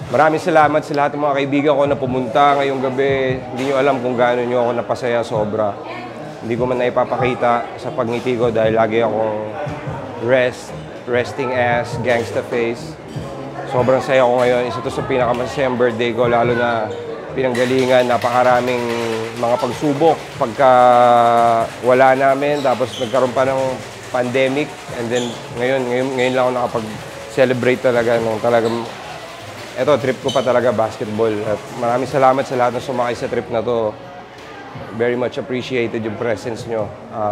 Maraming salamat sa lahat ng mga kaibigan ko na pumunta ngayong gabi. Hindi nyo alam kung gaano nyo ako napasaya sobra. Hindi ko man naipapakita sa pagngiti ko dahil lagi akong resting ass, gangsta face. Sobrang saya ko ngayon. Isa to sa pinakamasayang birthday ko, lalo na pinanggalingan, napakaraming mga pagsubok. Pagka wala namin, tapos nagkaroon pa ng pandemic, and then ngayon lang ako nakapag-celebrate talaga nung talagang eto, trip ko pa talaga basketball. At maraming salamat sa lahat na sumakay sa trip na to. Very much appreciated yung presence nyo.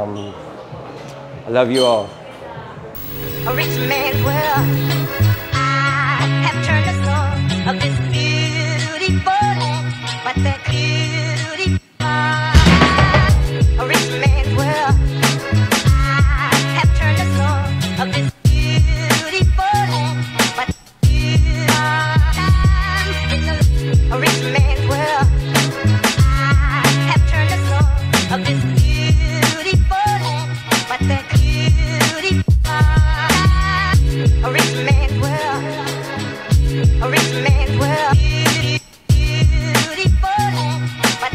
I love you all. A rich man's world. I have turned the soul of this beautiful land, but that beauty. A rich man's world. I have turned the soul of this beautiful land, but a rich man's world. I have turned the soul of this beautiful land, but that beauty. A rich man's world. A rich man's world. Beautiful land, but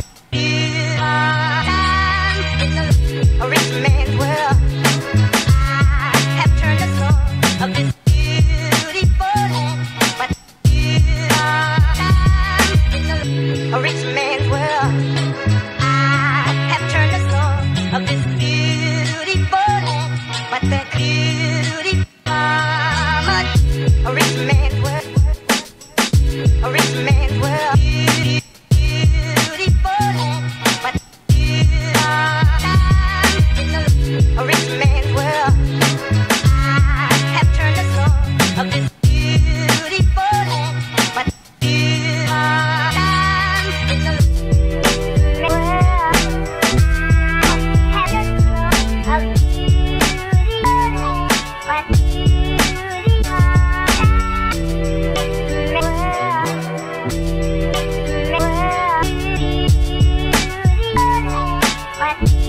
a rich man's world. I have turned the soul of this beautiful land, but a rich man's world. I have turned the soul of this beautiful land, but that beauty. A rich man's world. A rich man's world. Beautiful land, but a rich man's world. I have turned the soul of this beautiful land, but What?